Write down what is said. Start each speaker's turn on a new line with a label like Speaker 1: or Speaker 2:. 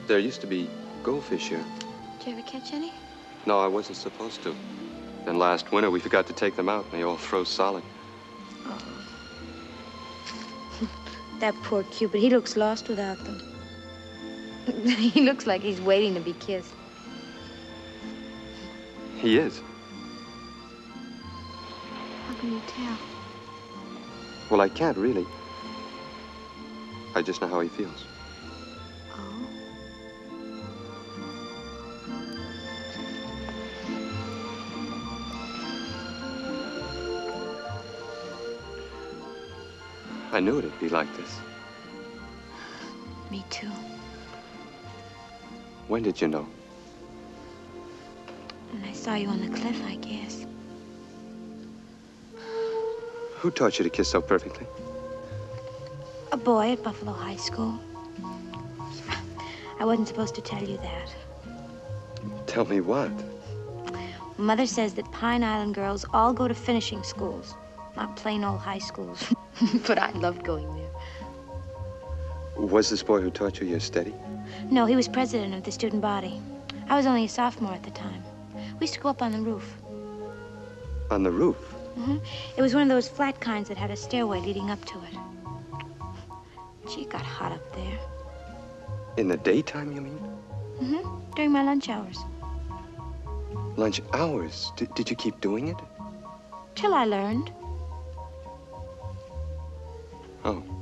Speaker 1: There used to be goldfish here.
Speaker 2: Did you ever catch any?
Speaker 1: No, I wasn't supposed to. Then last winter, we forgot to take them out, and they all froze solid.
Speaker 2: Oh. That poor Cupid, he looks lost without them. He looks like he's waiting to be kissed.
Speaker 1: He is.
Speaker 2: How can you tell?
Speaker 1: Well, I can't really. I just know how he feels.
Speaker 2: Oh?
Speaker 1: I knew it'd be like this.
Speaker 2: Me too.
Speaker 1: When did you know?
Speaker 2: When I saw you on the cliff, I guess.
Speaker 1: Who taught you to kiss so perfectly?
Speaker 2: A boy at Buffalo High School. I wasn't supposed to tell you that.
Speaker 1: Tell me what?
Speaker 2: Mother says that Pine Island girls all go to finishing schools, not plain old high schools. But I loved going there.
Speaker 1: Was this boy who taught you your steady?
Speaker 2: No, he was president of the student body. I was only a sophomore at the time. We used to go up on the roof.
Speaker 1: On the roof?
Speaker 2: Mm-hmm. It was one of those flat kinds that had a stairway leading up to it. Gee, it got hot up there.
Speaker 1: In the daytime, you mean?
Speaker 2: Mm-hmm. During my lunch hours.
Speaker 1: Lunch hours? Did you keep doing it?
Speaker 2: Till I learned.
Speaker 1: Oh.